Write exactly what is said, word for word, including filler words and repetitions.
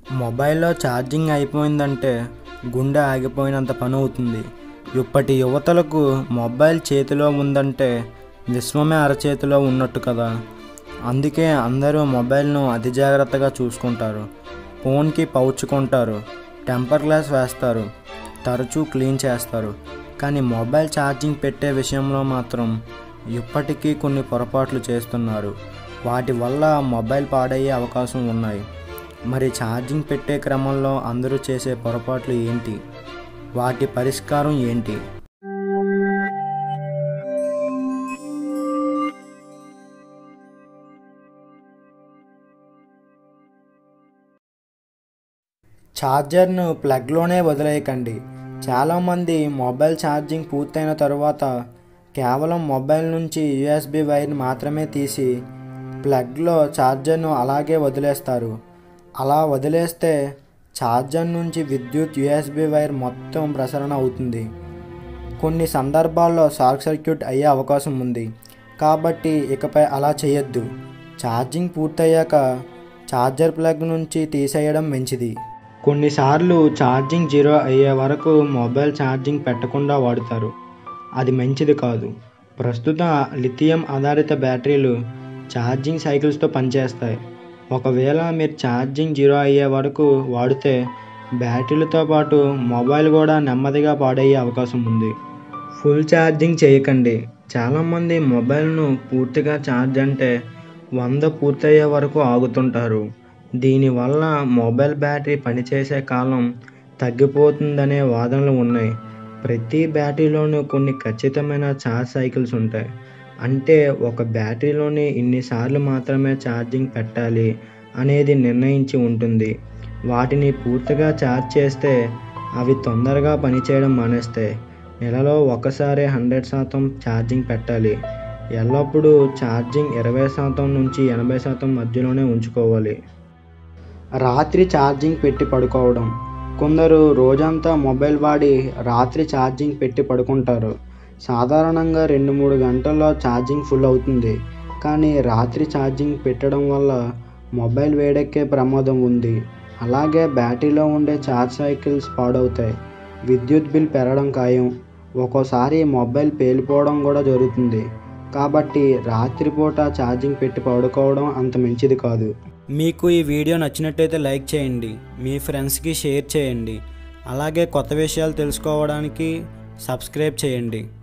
మొబైల్లో ఛార్జింగ్ అయిపోయిందంటే గుండె ఆగిపోయినంత పని అవుతుంది. ఇప్పటి యువతలకు మొబైల్ చేతిలో ఉందంటే విశ్వమే అరచేతిలో ఉన్నట్టు కదా. అందుకే అందరూ మొబైల్ను అతి జాగ్రత్తగా చూసుకుంటారు. ఫోన్కి పౌచ్ కొంటారు, టెంపర్ గ్లాస్ వేస్తారు, తరచూ క్లీన్ చేస్తారు. కానీ మొబైల్ ఛార్జింగ్ పెట్టే విషయంలో మాత్రం ఇప్పటికీ కొన్ని పొరపాట్లు చేస్తున్నారు. వాటి వల్ల మొబైల్ పాడయ్యే అవకాశం ఉన్నాయి. మరి ఛార్జింగ్ పెట్టే క్రమంలో అందరూ చేసే పొరపాట్లు ఏంటి? వాటి పరిష్కారం ఏంటి? ఛార్జర్ను ప్లగ్లోనే వదిలేయకండి. చాలామంది మొబైల్ ఛార్జింగ్ పూర్తయిన తరువాత కేవలం మొబైల్ నుంచి యూఎస్బి వైర్ మాత్రమే తీసి ప్లగ్లో ఛార్జర్ను అలాగే వదిలేస్తారు. అలా వదిలేస్తే ఛార్జర్ నుంచి విద్యుత్ యూఎస్బి వైర్ మొత్తం ప్రసరణ అవుతుంది. కొన్ని సందర్భాల్లో షార్ట్ సర్క్యూట్ అయ్యే అవకాశం ఉంది. కాబట్టి ఇకపై అలా చేయొద్దు. ఛార్జింగ్ పూర్తయ్యాక ఛార్జర్ ప్లగ్ నుంచి తీసేయడం మంచిది. కొన్నిసార్లు ఛార్జింగ్ జీరో అయ్యే వరకు మొబైల్ ఛార్జింగ్ పెట్టకుండా వాడుతారు. అది మంచిది కాదు. ప్రస్తుత లిథియం ఆధారిత బ్యాటరీలు ఛార్జింగ్ సైకిల్స్తో పనిచేస్తాయి. ఒకవేళ మీరు ఛార్జింగ్ జీరో అయ్యే వరకు వాడితే బ్యాటరీలతో పాటు మొబైల్ కూడా నెమ్మదిగా పాడయ్యే అవకాశం ఉంది. ఫుల్ ఛార్జింగ్ చేయకండి. చాలామంది మొబైల్ను పూర్తిగా ఛార్జ్ అంటే వంద పూర్తయ్యే వరకు ఆగుతుంటారు. దీనివల్ల మొబైల్ బ్యాటరీ పనిచేసే కాలం తగ్గిపోతుందనే వాదనలు ఉన్నాయి. ప్రతి బ్యాటరీలోనూ కొన్ని ఖచ్చితమైన ఛార్జ్ సైకిల్స్ ఉంటాయి. అంటే ఒక బ్యాటరీలోని ఇన్నిసార్లు మాత్రమే ఛార్జింగ్ పెట్టాలి అనేది నిర్ణయించి ఉంటుంది. వాటిని పూర్తిగా ఛార్జ్ చేస్తే అవి తొందరగా పనిచేయడం మానేస్తాయి. నెలలో ఒకసారి హండ్రెడ్ శాతం ఛార్జింగ్ పెట్టాలి. ఎల్లప్పుడూ ఛార్జింగ్ ఇరవై శాతం నుంచి ఎనభై శాతం మధ్యలోనే ఉంచుకోవాలి. రాత్రి ఛార్జింగ్ పెట్టి పడుకోవడం. కొందరు రోజంతా మొబైల్ వాడి రాత్రి ఛార్జింగ్ పెట్టి పడుకుంటారు. సాధారణంగా రెండు మూడు గంటల్లో ఛార్జింగ్ ఫుల్ అవుతుంది. కానీ రాత్రి ఛార్జింగ్ పెట్టడం వల్ల మొబైల్ వేడెక్కే ప్రమాదం ఉంది. అలాగే బ్యాటరీలో ఉండే ఛార్జ్ సైకిల్స్ పాడవుతాయి. విద్యుత్ బిల్ పెరగడం ఖాయం. ఒక్కోసారి మొబైల్ పేలిపోవడం కూడా జరుగుతుంది. కాబట్టి రాత్రిపూట ఛార్జింగ్ పెట్టి పడుకోవడం అంత మంచిది కాదు. మీకు ఈ వీడియో నచ్చినట్టయితే లైక్ చేయండి, మీ ఫ్రెండ్స్కి షేర్ చేయండి. అలాగే కొత్త విషయాలు తెలుసుకోవడానికి సబ్స్క్రైబ్ చేయండి.